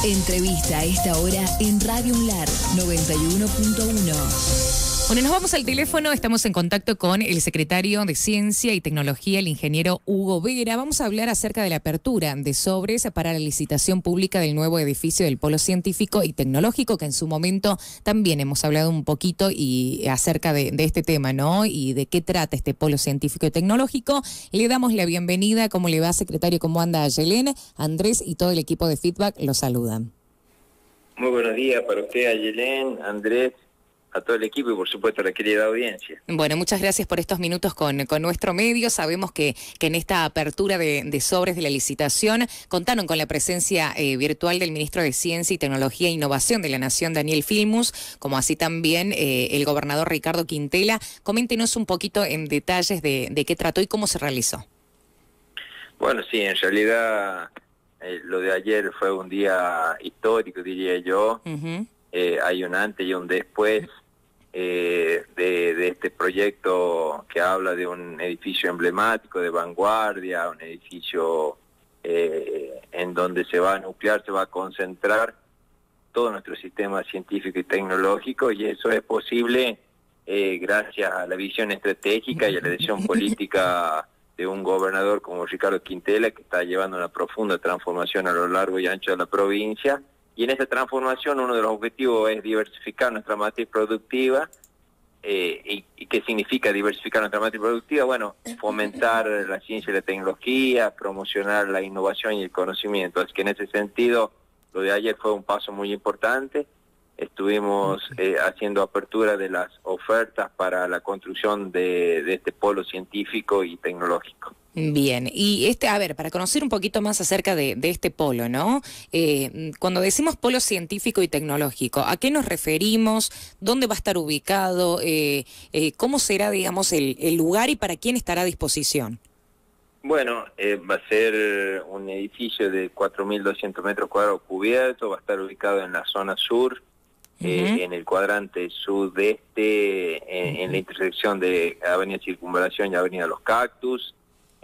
Entrevista a esta hora en Radio Unlar 91.1. Bueno, nos vamos al teléfono, estamos en contacto con el secretario de Ciencia y Tecnología, el ingeniero Hugo Vera. Vamos a hablar acerca de la apertura de sobres para la licitación pública del nuevo edificio del Polo Científico y Tecnológico, que en su momento también hemos hablado un poquito y acerca de este tema, ¿no? Y de qué trata este Polo Científico y Tecnológico. Le damos la bienvenida. ¿Cómo le va, secretario? ¿Cómo anda Ayelén? Andrés y todo el equipo de Feedback lo saludan. Muy buenos días para usted, Ayelén, Andrés, a todo el equipo y por supuesto a la querida audiencia. Bueno, muchas gracias por estos minutos con nuestro medio. Sabemos que en esta apertura de sobres de la licitación contaron con la presencia virtual del ministro de Ciencia y Tecnología e Innovación de la Nación, Daniel Filmus, como así también el gobernador Ricardo Quintela. Coméntenos un poquito en detalles de qué trató y cómo se realizó. Bueno, sí, en realidad lo de ayer fue un día histórico, diría yo. Uh-huh. Hay un antes y un después de este proyecto que habla de un edificio emblemático, de vanguardia, un edificio en donde se va a concentrar todo nuestro sistema científico y tecnológico, y eso es posible gracias a la visión estratégica y a la decisión política de un gobernador como Ricardo Quintela, que está llevando una profunda transformación a lo largo y ancho de la provincia. Y en esta transformación uno de los objetivos es diversificar nuestra matriz productiva. ¿Y qué significa diversificar nuestra matriz productiva? Bueno, fomentar la ciencia y la tecnología, promocionar la innovación y el conocimiento. Así que en ese sentido, lo de ayer fue un paso muy importante. Estuvimos haciendo apertura de las ofertas para la construcción de este polo científico y tecnológico. Bien, y para conocer un poquito más acerca de este polo, ¿no? Cuando decimos polo científico y tecnológico, ¿a qué nos referimos? ¿Dónde va a estar ubicado? ¿Cómo será, digamos, el lugar y para quién estará a disposición? Bueno, va a ser un edificio de 4.200 metros cuadrados cubierto, va a estar ubicado en la zona sur, en el cuadrante sudeste, en la intersección de Avenida Circunvalación y Avenida Los Cactus.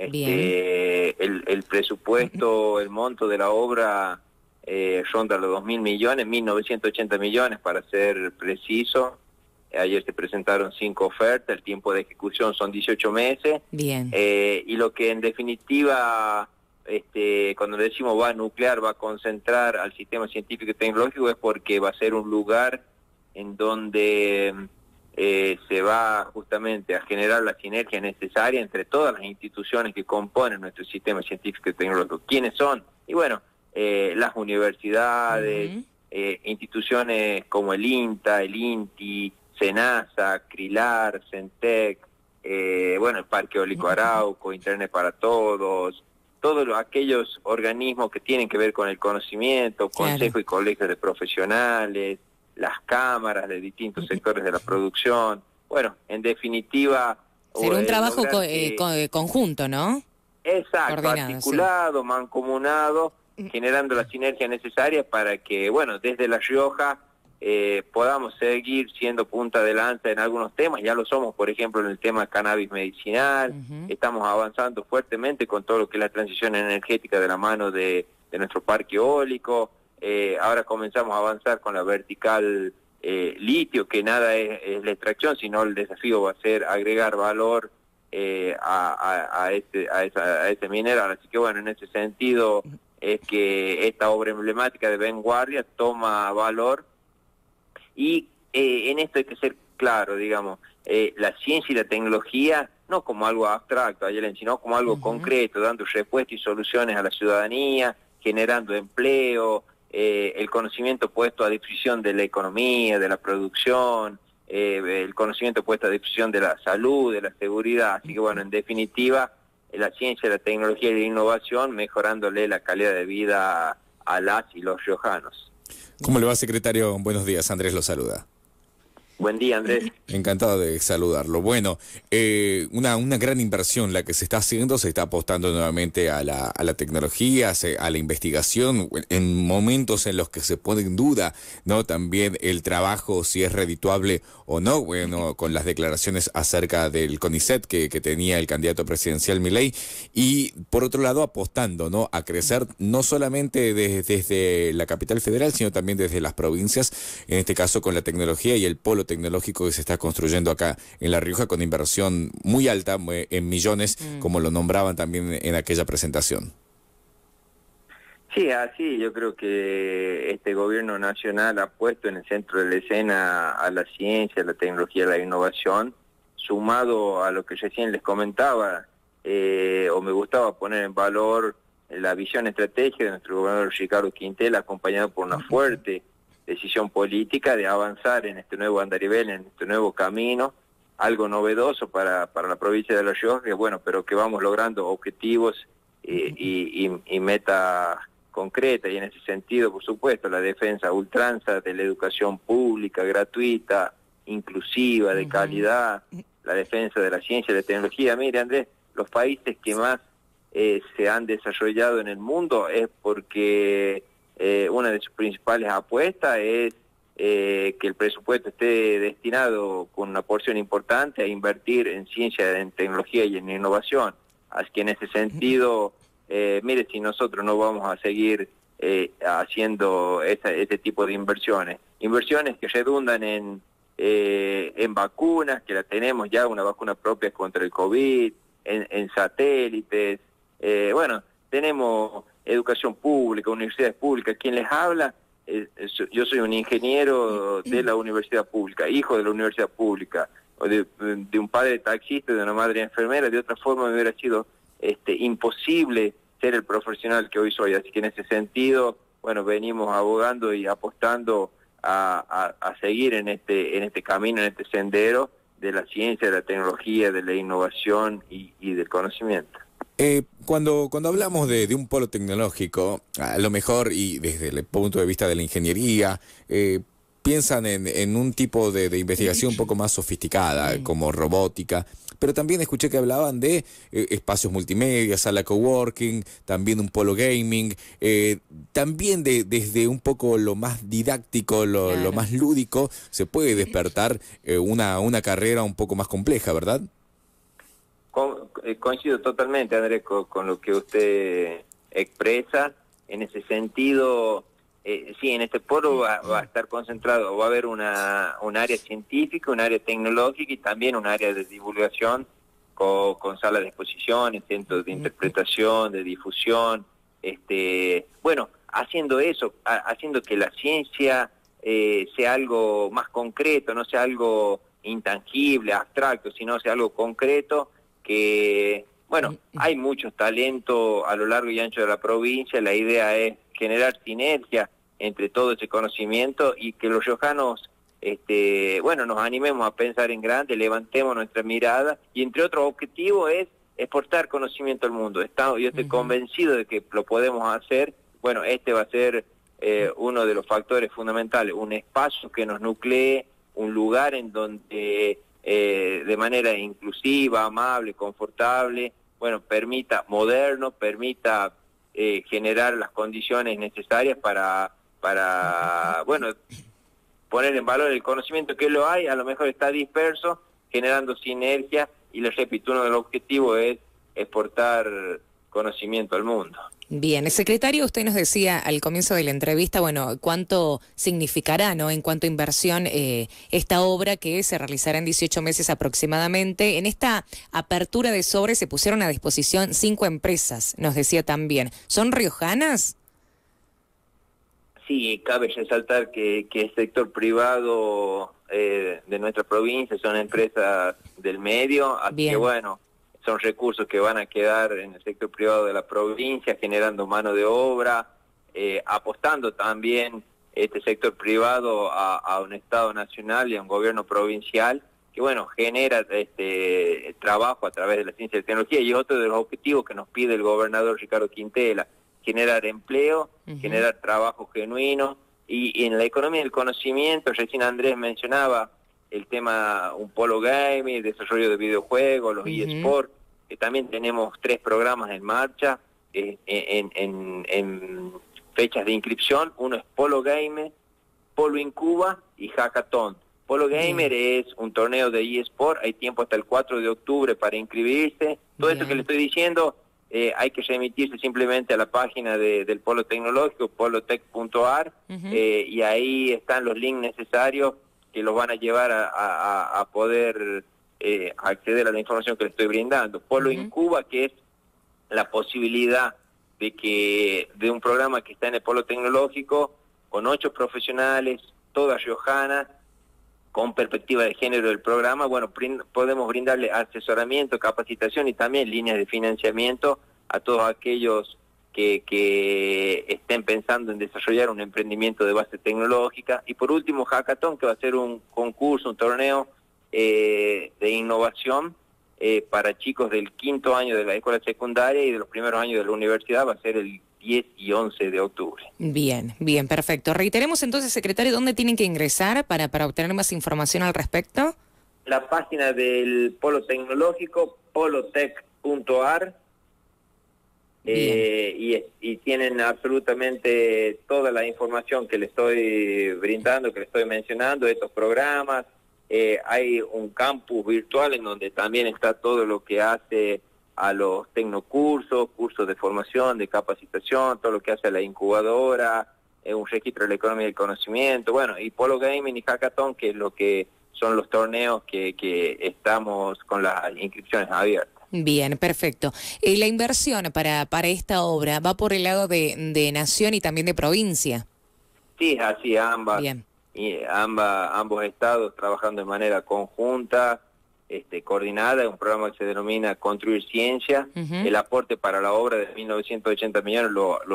El presupuesto, el monto de la obra ronda los 2.000 millones, 1.980 millones para ser preciso. Ayer se presentaron 5 ofertas, el tiempo de ejecución son 18 meses. Bien. Y lo que en definitiva, cuando decimos va a nuclear, va a concentrar al sistema científico y tecnológico, es porque va a ser un lugar en donde se va justamente a generar la sinergia necesaria entre todas las instituciones que componen nuestro sistema científico y tecnológico. ¿Quiénes son? Y bueno, las universidades, instituciones como el INTA, el INTI, SENASA, CRILAR, CENTEC, el Parque Eólico Arauco, Internet para Todos, todos aquellos organismos que tienen que ver con el conocimiento, consejo y colegios de profesionales, las cámaras de distintos sectores de la producción. Bueno, en definitiva... Será un trabajo conjunto, ¿no? Exacto, articulado, mancomunado, generando la sinergia necesaria para que, desde La Rioja podamos seguir siendo punta de lanza en algunos temas. Ya lo somos, por ejemplo, en el tema cannabis medicinal. Estamos avanzando fuertemente con todo lo que es la transición energética de la mano de nuestro parque eólico. Ahora comenzamos a avanzar con la vertical litio, que nada es la extracción, sino el desafío va a ser agregar valor a ese mineral. Así que en ese sentido es que esta obra emblemática de vanguardia toma valor. Y en esto hay que ser claro, digamos, la ciencia y la tecnología no como algo abstracto, Ayelén, sino como algo concreto, dando respuestas y soluciones a la ciudadanía, generando empleo, el conocimiento puesto a disposición de la economía, de la producción, el conocimiento puesto a disposición de la salud, de la seguridad. Así que en definitiva, la ciencia, la tecnología y la innovación mejorándole la calidad de vida a las y los riojanos. ¿Cómo le va, secretario? Buenos días, Andrés lo saluda. Buen día, Andrés. Encantado de saludarlo. Bueno, una gran inversión la que se está haciendo, se está apostando nuevamente a la tecnología, a la investigación, en momentos en los que se pone en duda, ¿no? También el trabajo, si es redituable o no, bueno, con las declaraciones acerca del CONICET que tenía el candidato presidencial Milei, y por otro lado apostando, ¿no? A crecer no solamente desde la capital federal, sino también desde las provincias, en este caso con la tecnología y el polo tecnológico que se está construyendo acá en La Rioja con inversión muy alta, en millones, como lo nombraban también en aquella presentación. Sí, así yo creo que este gobierno nacional ha puesto en el centro de la escena a la ciencia, la tecnología, la innovación, sumado a lo que recién les comentaba, o me gustaba poner en valor la visión estratégica de nuestro gobernador Ricardo Quintela, acompañado por una fuerte decisión política de avanzar en este nuevo andarivel, en este nuevo camino, algo novedoso para la provincia de La Rioja, que bueno, pero que vamos logrando objetivos y metas concretas, y en ese sentido, por supuesto, la defensa a ultranza de la educación pública, gratuita, inclusiva, de calidad, la defensa de la ciencia y la tecnología. Mire, Andrés, los países que más se han desarrollado en el mundo es porque una de sus principales apuestas es que el presupuesto esté destinado con una porción importante a invertir en ciencia, en tecnología y en innovación. Así que en ese sentido, mire, si nosotros no vamos a seguir haciendo ese tipo de inversiones que redundan en vacunas, que la tenemos ya, una vacuna propia contra el COVID, en satélites, bueno, tenemos educación pública, universidades públicas. Quien les habla, yo soy un ingeniero de la universidad pública, hijo de la universidad pública, o de un padre taxista, de una madre enfermera. De otra forma me hubiera sido imposible ser el profesional que hoy soy. Así que en ese sentido, bueno, venimos abogando y apostando a seguir en este camino, en este sendero de la ciencia, de la tecnología, de la innovación y del conocimiento. Cuando hablamos de un polo tecnológico, a lo mejor, y desde el punto de vista de la ingeniería, piensan en un tipo de investigación un poco más sofisticada, como robótica, pero también escuché que hablaban de espacios multimedia, sala coworking, también un polo gaming, también desde un poco lo más didáctico, lo más lúdico, se puede despertar una carrera un poco más compleja, ¿verdad? Coincido totalmente, Andrés, con lo que usted expresa. En ese sentido, sí, en este polo va a estar concentrado, va a haber un área científica, un área tecnológica y también un área de divulgación con salas de exposiciones, centros de interpretación, de difusión. Bueno, haciendo eso, haciendo que la ciencia sea algo más concreto, no sea algo intangible, abstracto, sino sea algo concreto. Que, bueno, hay muchos talentos a lo largo y ancho de la provincia. La idea es generar sinergia entre todo ese conocimiento y que los riojanos, bueno, nos animemos a pensar en grande, levantemos nuestra mirada, y entre otros objetivos es exportar conocimiento al mundo. Yo estoy convencido de que lo podemos hacer. Bueno, va a ser uno de los factores fundamentales, un espacio que nos nuclee, un lugar en donde de manera inclusiva, amable, confortable, bueno, permita generar las condiciones necesarias para bueno, poner en valor el conocimiento que lo hay. A lo mejor está disperso, generando sinergia, y les repito, uno de los objetivos es exportar conocimiento al mundo. Bien, secretario, usted nos decía al comienzo de la entrevista, bueno, cuánto significará, ¿no?, en cuanto a inversión esta obra que se realizará en 18 meses aproximadamente. En esta apertura de sobres se pusieron a disposición 5 empresas, nos decía también. ¿Son riojanas? Sí, cabe resaltar que el sector privado de nuestra provincia son empresas del medio, así que bueno, son recursos que van a quedar en el sector privado de la provincia, generando mano de obra, apostando también este sector privado a un Estado nacional y a un gobierno provincial que, bueno, genera trabajo a través de la ciencia y tecnología. Y otro de los objetivos que nos pide el gobernador Ricardo Quintela, generar empleo, generar trabajo genuino, y en la economía del conocimiento, recién Andrés mencionaba el tema, un polo gaming, desarrollo de videojuegos, los eSports, que también tenemos 3 programas en marcha en fechas de inscripción. Uno es Polo Gamer, Polo Incuba y Hackathon. Polo Gamer es un torneo de eSport, hay tiempo hasta el 4 de octubre para inscribirse. Todo esto que le estoy diciendo, hay que remitirse simplemente a la página del Polo Tecnológico, polotec.ar, y ahí están los links necesarios que los van a llevar a poder acceder a la información que les estoy brindando. Polo Incuba, que es la posibilidad de un programa que está en el Polo Tecnológico, con 8 profesionales, todas riojanas, con perspectiva de género del programa. Bueno, podemos brindarle asesoramiento, capacitación y también líneas de financiamiento a todos aquellos que estén pensando en desarrollar un emprendimiento de base tecnológica. Y por último, Hackathon, que va a ser un concurso, un torneo de innovación para chicos del 5º año de la escuela secundaria y de los primeros años de la universidad. Va a ser el 10 y 11 de octubre. Bien, perfecto. Reiteremos entonces, secretario, ¿dónde tienen que ingresar para obtener más información al respecto? La página del Polo Tecnológico, polotec.ar, y tienen absolutamente toda la información que le estoy brindando, que le estoy mencionando, estos programas. Hay un campus virtual en donde también está todo lo que hace a los tecnocursos, cursos de formación, de capacitación, todo lo que hace a la incubadora, un registro de la economía del conocimiento, bueno, y Polo Gaming y Hackathon, que es lo que son los torneos que estamos con las inscripciones abiertas. Bien, perfecto. La inversión para esta obra va por el lado de nación y también de provincia. Sí, así ambas. Bien. Y ambos estados trabajando de manera conjunta, coordinada, un programa que se denomina Construir Ciencia. El aporte para la obra de 1.980 millones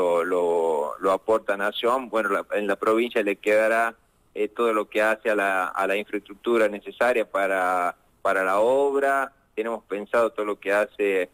lo aporta Nación. Bueno, en la provincia le quedará todo lo que hace a la infraestructura necesaria para la obra. Tenemos pensado todo lo que hace,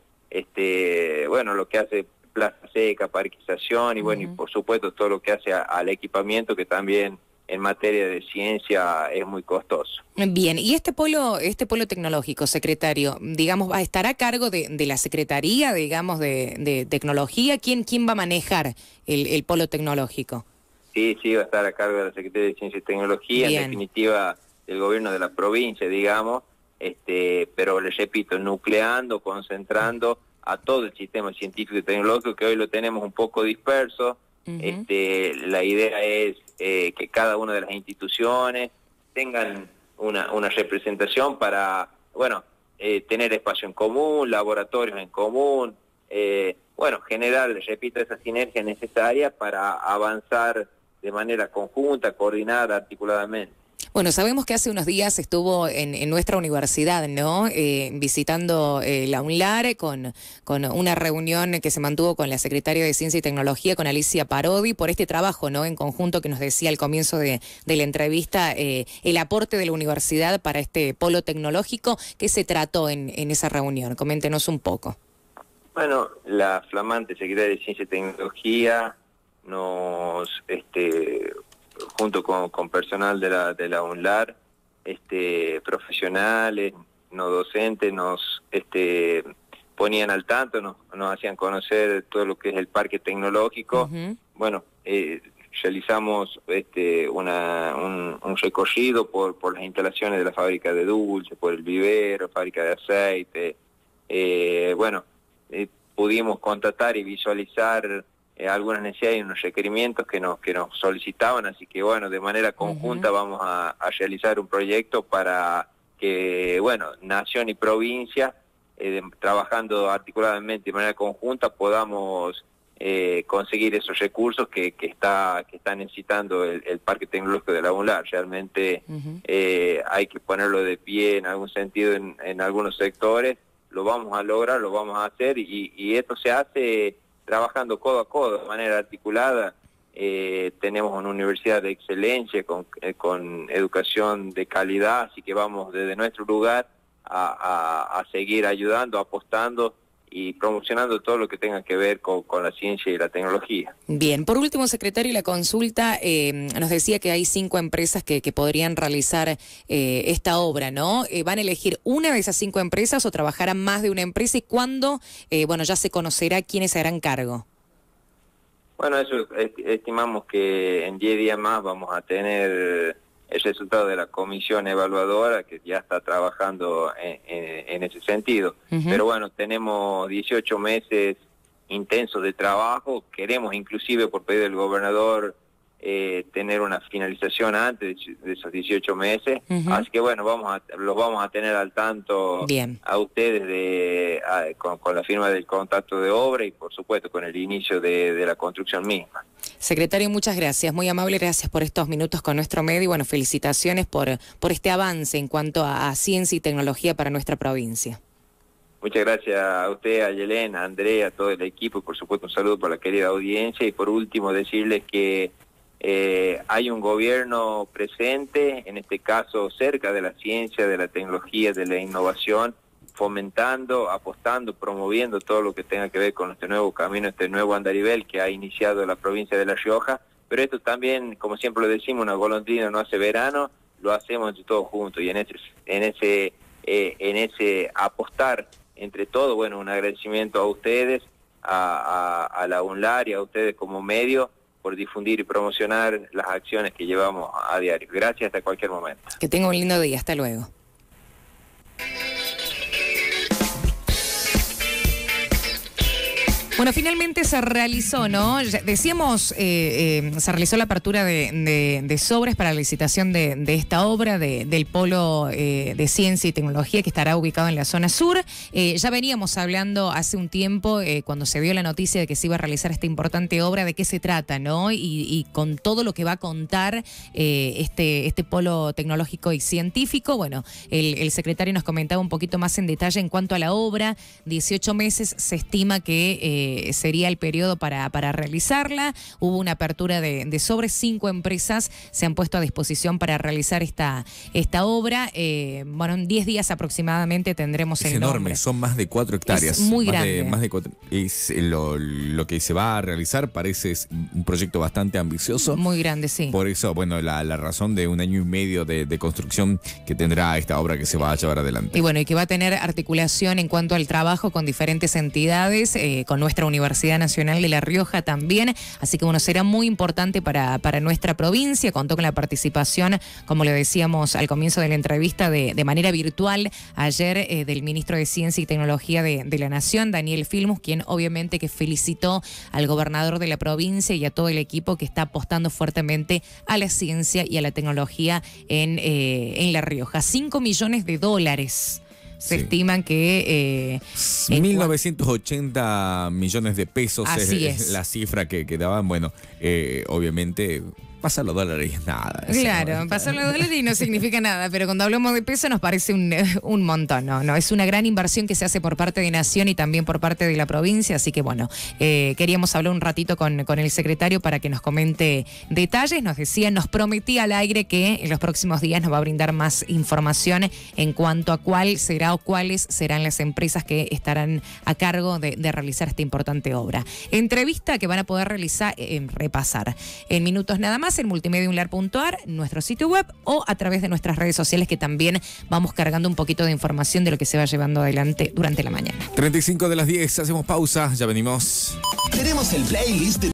lo que hace plaza seca, parquización y bueno, y por supuesto todo lo que hace al equipamiento, que también en materia de ciencia es muy costoso. Bien, y este polo tecnológico, secretario, digamos, ¿va a estar a cargo de la Secretaría, digamos, de Tecnología? ¿Quién va a manejar el polo tecnológico? Sí, va a estar a cargo de la Secretaría de Ciencia y Tecnología, Bien. En definitiva del gobierno de la provincia, digamos, pero les repito, nucleando, concentrando a todo el sistema científico y tecnológico, que hoy lo tenemos un poco disperso. La idea es que cada una de las instituciones tengan una representación para, tener espacio en común, laboratorios en común, generar, les repito, esa sinergia necesaria para avanzar de manera conjunta, coordinada, articuladamente. Bueno, sabemos que hace unos días estuvo en nuestra universidad, ¿no? Visitando la UNLAR con una reunión que se mantuvo con la secretaria de Ciencia y Tecnología, con Alicia Parodi, por este trabajo, ¿no? En conjunto que nos decía al comienzo de la entrevista, el aporte de la universidad para este polo tecnológico. ¿Qué se trató en esa reunión? Coméntenos un poco. Bueno, la flamante secretaria de Ciencia y Tecnología nos junto con personal de la UNLAR, profesionales, no docentes, nos ponían al tanto, nos hacían conocer todo lo que es el parque tecnológico. Bueno, realizamos un recorrido por las instalaciones de la fábrica de dulce, por el vivero, fábrica de aceite. Pudimos contratar y visualizar algunas necesidades y unos requerimientos que nos solicitaban, así que bueno, de manera conjunta vamos a realizar un proyecto para que, nación y provincia, trabajando articuladamente de manera conjunta, podamos conseguir esos recursos que está necesitando el Parque Tecnológico de la UNLAR. Realmente hay que ponerlo de pie en algún sentido en algunos sectores. Lo vamos a lograr, lo vamos a hacer, y esto se hace trabajando codo a codo, de manera articulada. Tenemos una universidad de excelencia con educación de calidad, así que vamos desde nuestro lugar a seguir ayudando, apostando y promocionando todo lo que tenga que ver con la ciencia y la tecnología. Bien, por último, secretario, la consulta nos decía que hay 5 empresas que podrían realizar esta obra, ¿no? ¿Van a elegir una de esas 5 empresas o trabajarán más de una empresa? ¿Y cuándo, ya se conocerá quiénes se harán cargo? Bueno, eso estimamos que en 10 días más vamos a tener el resultado de la comisión evaluadora que ya está trabajando en ese sentido. Pero bueno, tenemos 18 meses intensos de trabajo, queremos inclusive por pedido del gobernador tener una finalización antes de esos 18 meses, así que bueno, los vamos a tener al tanto. Bien. A ustedes con la firma del contrato de obra y por supuesto con el inicio de la construcción misma. Secretario, muchas gracias, muy amable, gracias por estos minutos con nuestro medio y bueno, felicitaciones por este avance en cuanto a ciencia y tecnología para nuestra provincia. Muchas gracias a usted, a Yelena, a Andrea, a todo el equipo y por supuesto un saludo para la querida audiencia y por último decirles que hay un gobierno presente, en este caso cerca de la ciencia, de la tecnología, de la innovación, fomentando, apostando, promoviendo todo lo que tenga que ver con este nuevo camino, este nuevo andarivel que ha iniciado la provincia de La Rioja, pero esto también, como siempre lo decimos, una golondrina no hace verano, lo hacemos entre todos juntos y en ese apostar entre todos, bueno, un agradecimiento a ustedes, a la UNLAR y a ustedes como medio, por difundir y promocionar las acciones que llevamos a diario. Gracias hasta cualquier momento. Que tenga un lindo día, hasta luego. Bueno, finalmente se realizó, ¿no? Decíamos, se realizó la apertura de sobres para la licitación de esta obra del Polo de Ciencia y Tecnología que estará ubicado en la zona sur. Ya veníamos hablando hace un tiempo, cuando se dio la noticia de que se iba a realizar esta importante obra, de qué se trata, ¿no? Y con todo lo que va a contar este Polo Tecnológico y Científico. Bueno, el secretario nos comentaba un poquito más en detalle en cuanto a la obra. 18 meses se estima que sería el periodo para realizarla. Hubo una apertura de sobres, 5 empresas se han puesto a disposición para realizar esta obra. Bueno, en 10 días aproximadamente tendremos el enorme, nombre. son más de 4 hectáreas. Es muy grande. Más de 4, lo que se va a realizar parece un proyecto bastante ambicioso. Muy grande, sí. Por eso, bueno, la razón de 1 año y medio de construcción que tendrá esta obra que se va a llevar adelante. Y bueno, y que va a tener articulación en cuanto al trabajo con diferentes entidades, con nuestra Universidad Nacional de La Rioja también, así que bueno, será muy importante para nuestra provincia. Contó con la participación, como le decíamos al comienzo de la entrevista, de manera virtual ayer del ministro de Ciencia y Tecnología de la Nación, Daniel Filmus, quien obviamente que felicitó al gobernador de la provincia y a todo el equipo que está apostando fuertemente a la ciencia y a la tecnología en La Rioja. $5 millones. Se estiman que... 1.980 millones de pesos es la cifra que daban. Bueno, obviamente... Pasar los dólares es nada. Claro, pasar los dólares y no significa nada, pero cuando hablamos de peso nos parece un montón, ¿no? Es una gran inversión que se hace por parte de Nación y también por parte de la provincia, así que bueno, queríamos hablar un ratito con el secretario para que nos comente detalles. Nos prometía al aire que en los próximos días nos va a brindar más información en cuanto a cuál será o cuáles serán las empresas que estarán a cargo de realizar esta importante obra. Entrevista que van a poder repasar en minutos nada más en multimediaunlar.ar, nuestro sitio web o a través de nuestras redes sociales, que también vamos cargando un poquito de información de lo que se va llevando adelante durante la mañana. 35 de las 10, hacemos pausa, ya venimos. Tenemos el playlist de